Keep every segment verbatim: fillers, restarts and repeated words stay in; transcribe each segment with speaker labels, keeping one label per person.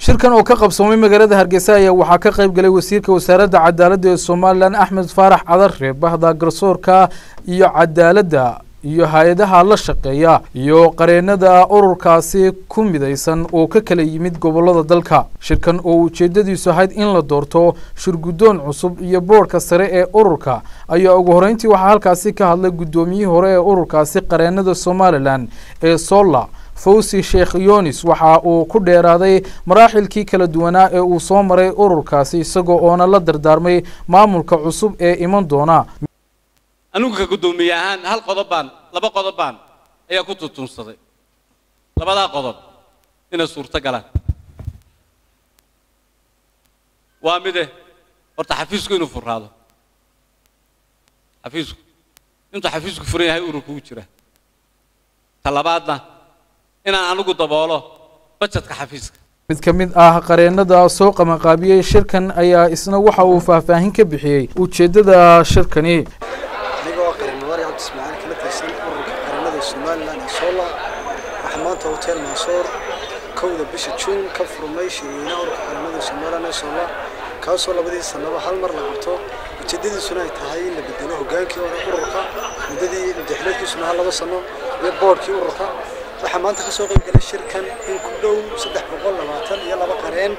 Speaker 1: shirkan oo ka qabsoomay magaalada Hargeysa ayaa waxa ka qayb galay wasiirka wasaaradda cadaaladda ee Soomaaliland Axmed Faarax Cadare bahda garsoorka iyo cadaaladda iyo hay'adaha la shaqeeya iyo qareenada ururkaasi ku midaysan oo ka kala yimid gobolada dalka. Shirkan oo ujeedadiisu ahayd in la doorto shirgudoon cusub iyo boorka sare ee ururka ayaa ugu horeyntii waxa halkaasi ka hadlay gudoomiyihii hore ee ururkaasi qareenada Soomaaliland ee Sola Fawzi Sheekh Yunis waxa uu ku dheeraaday maraaxilkii kala duwanaa ee uu soo maray ururkaasi isagoo oona la dardaarmay maamulka cusub ee iman doona.
Speaker 2: anugu ka gudoomiyahan hal qodobaan laba qodobaan ayaa ku tutunsaday labada qodob ina suurta galaan waa mide horta xafiisku inuu furaado xafiisku inta xafiisku furan yahay ururku jira talabaadna inaan anugu daboolo budgetka xafiiska
Speaker 1: mid ka mid ah qareenada soo qabanqaabiyay shirkan ayaa isna waxa uu faahfaahin ka bixiyay ujeedada shirkani.
Speaker 3: اسمعني كلمة تسين أورك قرننا الصومالي لنا صولا وحمانته هوتيل منصور كودا بيش تشون كفر ماشي هنا أورك قرننا الصومالي لنا صولا كاسولا بدي السنة وحال مرة لعبته وتجدد السنة تهاي اللي بدينه جانكي أورك ودي الدحلات السنة هلا بس إنه يبوركي أورك وحمانته كسوق يقول الشركة إن كله صدق بقول لبعتن يلا بقرين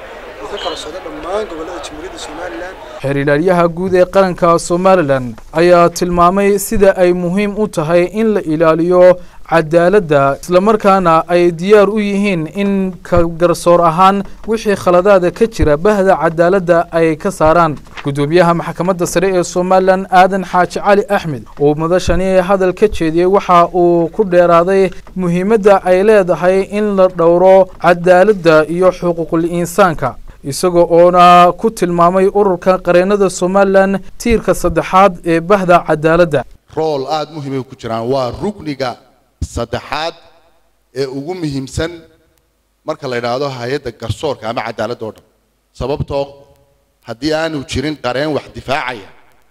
Speaker 1: xiriiryaha guud ee qaranka Soomaaliland ayaa tilmaamay sida ay muhiim u tahay in la ilaaliyo cadaaladda isla markaana ay diyaar u yihiin in ka garsoor ahaan wixii khaladaad ka jira bahda cadaaladda ay ka saaraan. gudoomiyaha maxkamadda sare ee Soomaaliland Aadan Xaaji Cali Axmed oo madashani hadal ka jeediyay waxa uu ku dheeraaday muhiimadda ay leedahay in la dhowro cadaaladda iyo xuquuqul insaanka isagoo oona ku tilmaamay ururka qareenada Soomaaliland tiirka saddexaad ee bahda cadaaladda.
Speaker 4: rool aad muhiim ah ku jiraan waa rugniga saddexaad ee ugu muhiimsan marka la yiraahdo hay'adda garsoorka ama cadaaladda oo dhan sababtoo haddii aanu jirin qareen wax difaacaya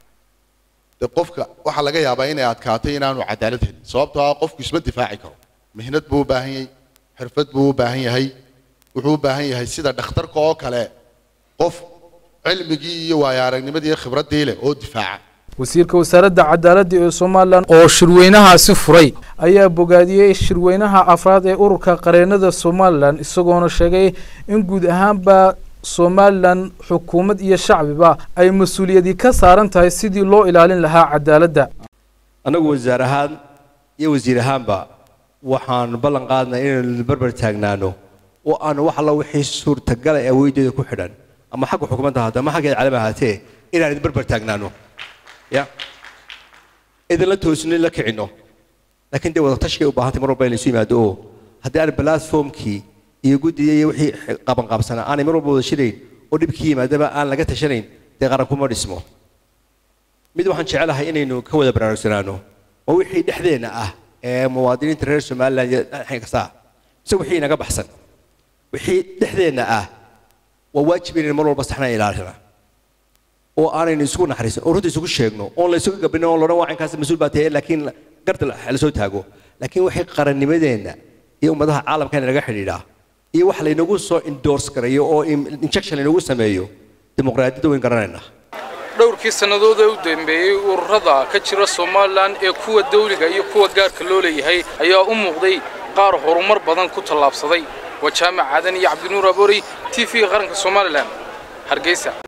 Speaker 4: de qofka waxa laga yaabaa inay adkaato inaanu cadaalad helin sababtoo qofku isma difaaci karo mihnad buu u baahan yahay xirfad buu u baahan yahay wuxuu u baahan yahay sida dhakhtarka oo kale qof cilmigii iyo waayaragnimadii iyo khibradii leh oo difaaca.
Speaker 1: wasiirka wasaaradda cadaaladda ee Soomaaliland oo shirweynahaasi furay ayaa bogaadiyay shirweynaha afraad ee ururka qareenada Soomaaliland isagoona sheegay in guud ahaanba Soomaaliland xukuumad iyo shacbiba ay mas'uuliyadi ka saaran tahay sidii loo ilaalin lahaa cadaaladda.
Speaker 5: anagu wasaarahan iyo wasiir ahaanba waxaan ballan qaadnay in barbar taagnaano oo aan wax la wixii suurtagal ah awoodeeda ku xidhan ama xaq xukuumadda hada ma xaq caalami ahaatee inaan barbar taagnaano ya idan la toosnay la kicino laakiin dawada tashkiil u baahan marba inay yimaado haddii aan platformkii iyo guddiga iyo wixii qaban qaabsana aan marba wada shirayn oo dibkii yimaadaba aan laga tashanayn de qaran kuma dhismo mid waxaan jecelahay inaynu ka wada baraarugsanaano oo wixii dhexdeena ah ee muwaadiniinta reer Soomaaliland ay ka saa soo wixii naga baxsan wixii dhexdeena ah waa waajib in mar walba saxna ilaalina oo aanaynu isku naxariisan oo runtii isku sheegno oo la isku gabino oo loo wacan kaas mas'uul baatay laakiin garta la soo taago laakiin wixii qarannimadeena iyo ummadaha caalamka naga xidhiidha iyo wax la inagu soo endorse karayo oo injection inagu sameeyo dimuqraadiyadda weyn garanayna.
Speaker 1: dhowrkii sanadood ee u dambeeyay ururada ka jira Soomaaliland ee kuwa dawliga iyo kuwa gaarka loo leeyahay ayaa u muuqday qaar horumar badan ku tallaabsaday. وجامع عدن يا عبد النور أبوري تي في قرن Soomaaliland Hargeysa.